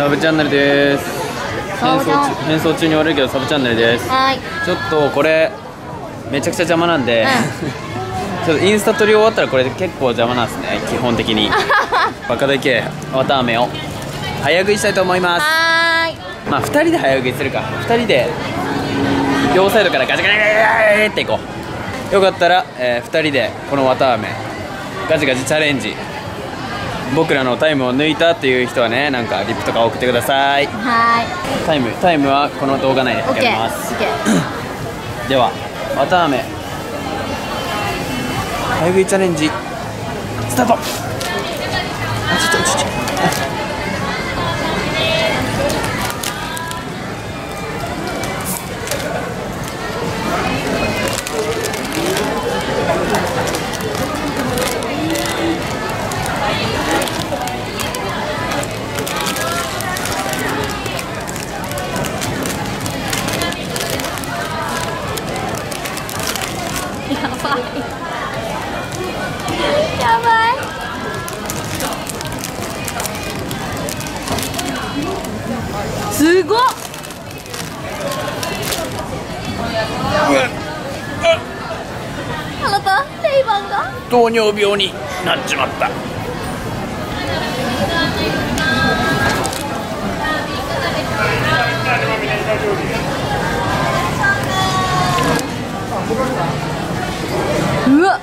サブチャンネルです。変装中に悪いけどサブチャンネルです。 はい。 ちょっとこれめちゃくちゃ邪魔なんで、ちょっとインスタ撮り終わったらこれ結構邪魔なんですね、基本的に。バカでけえ綿あめを早食いしたいと思います。 はーい。 まあ2人で早食いするか。2人で両サイドからガチャガチャガチャっていこう。よかったら、2人でこの綿あめガチガチチャレンジ、僕らのタイムを抜いたっていう人はね、なんかリップとか送ってください。 はタイムはこの動画内でーい。オッ測ります。 ケー。オッケー。 では綿あめ早食いチャレンジスタート。 やばい。すごっ。あなたレイバンが糖尿病になっちまった。 うわっ。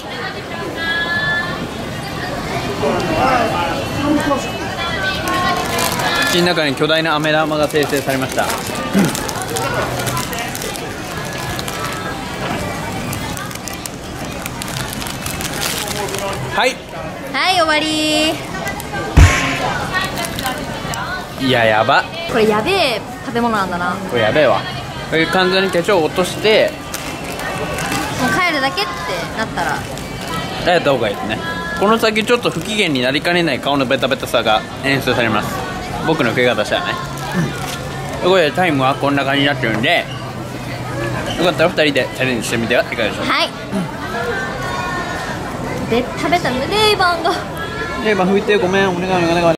口の中に巨大な飴玉が生成されました。はいはい、終わり。 いや、やば。 これやべえ食べ物なんだな。もこれやべえわ。これ完全に化粧を落としてう帰るだけってなったらやった方がいいですね。この先ちょっと不機嫌になりかねない顔のベタベタさが演出されます。僕の受け方したらね。ということでタイムはこんな感じになってるんで、よかったら2人でチャレンジしてみてはいかがでしょうか。 はい。で食べたレイバンがで、拭いてごめん、お願い。